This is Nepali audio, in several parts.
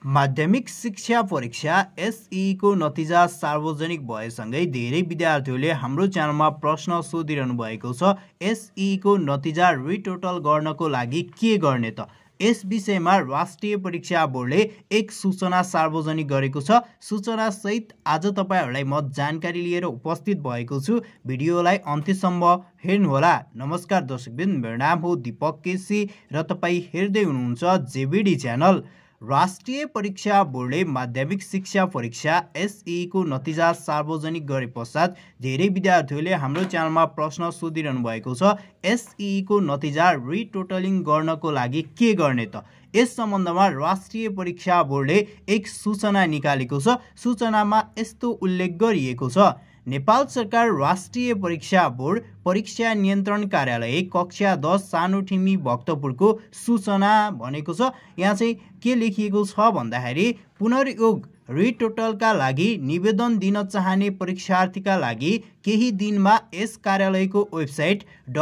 माध्यमिक शिक्षा परीक्षा एसई को नतिजा सार्वजनिक भएसँगै धेरै विद्यार्थीहरूले हाम्रो च्यानलमा प्रश्न सोधिरहनु भएको छ। एसई को नतिजा रिटोटल गर्नको लागि के गर्ने त? यस विषयमा राष्ट्रिय परीक्षा बोर्डले एक सूचना सार्वजनिक गरेको छ। सूचना सहित आज तपाईहरुलाई म जानकारी लिएर उपस्थित भएको छु। भिडियोलाई अन्त्यसम्म हेर्नुहोला। नमस्कार दर्शकवृन्द, मेरो नाम हो दीपक केसी र तपाई हेर्दै हुनुहुन्छ जेबीडी च्यानल। राष्ट्रिय परीक्षा बोर्डले माध्यमिक शिक्षा परीक्षा एसई को नतिजा सार्वजनिक गरे पश्चात धेरै विद्यार्थीहरूले हाम्रो च्यानलमा प्रश्न सोधिरहनु भएको छ। एसई को नतिजा रिटोटलिङ गर्नको लागि के गर्ने त? यस सम्बन्धमा राष्ट्रिय परीक्षा बोर्डले एक सूचना निकालेको छ। सूचनामा यस्तो उल्लेख गरिएको छ। नेपाल सरकार राष्ट्रिय परीक्षा बोर्ड परीक्षा नियन्त्रण कार्यालय कक्षा 10 सानोठिमी भक्तपुरको सूचना भनेको छ। यहाँ चाहिँ के लेखिएको छ भन्दाखेरि पुनर्योग रिटोटलका लागि निवेदन दिन चाहने परीक्षार्थीका लागि केही दिनमा यस कार्यालयको वेबसाइट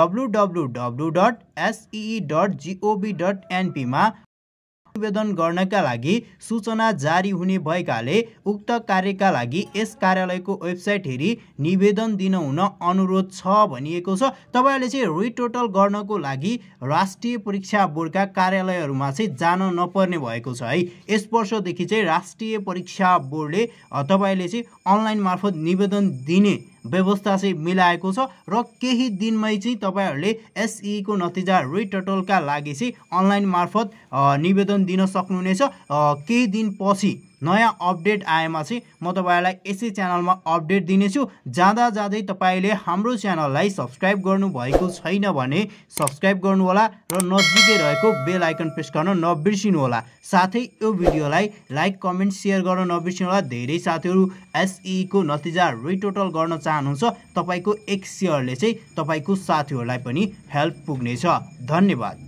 www.see.gov.np मा निवेदन गर्नका लागि सूचना जारी हुने भएकाले उक्त कार्यका लागि यस कार्यालयको वेबसाइट हेरी निवेदन दिन हुन अनुरोध छ भनिएको छ। तपाईहरुले चाहिँ रिटोटल गर्नको लागि राष्ट्रिय परीक्षा बोर्डका कार्यालयहरुमा चाहिँ जान नपर्ने भएको छ है। यस वर्षदेखि चाहिँ राष्ट्रिय परीक्षा बोर्डले तपाईहरुले चाहिँ अनलाइन मार्फत निवेदन दिने व्यवस्था चाहिँ मिलाएको छ र केही दिनमै चाहिँ तपाईहरुले एसई को नतिजा रिटोटलका लागि चाहिँ अनलाइन मार्फत निवेदन दिन सक्नुहुनेछ। केही दिनपछि नयाँ अपडेट आएमा चाहिँ म तपाईहरुलाई यसै च्यानलमा अपडेट दिनेछु। जाँदा जाँदै तपाईले हाम्रो च्यानललाई सब्स्क्राइब गर्नु भएको छैन भने सब्स्क्राइब गर्नु होला र नजिकै रहेको बेल आइकन प्रेस गर्न नबिर्सिनु होला। साथै यो भिडियोलाई लाइक, कमेन्ट, शेयर गर्न नबिर्सिनु होला। धेरै साथीहरु एसई को नतिजा रिटोटल गर्न चाहनुहुन्छ, तपाईको एक शेयरले चाहिँ तपाईको साथीहरुलाई पनि हेल्प पुग्नेछ। धन्यवाद।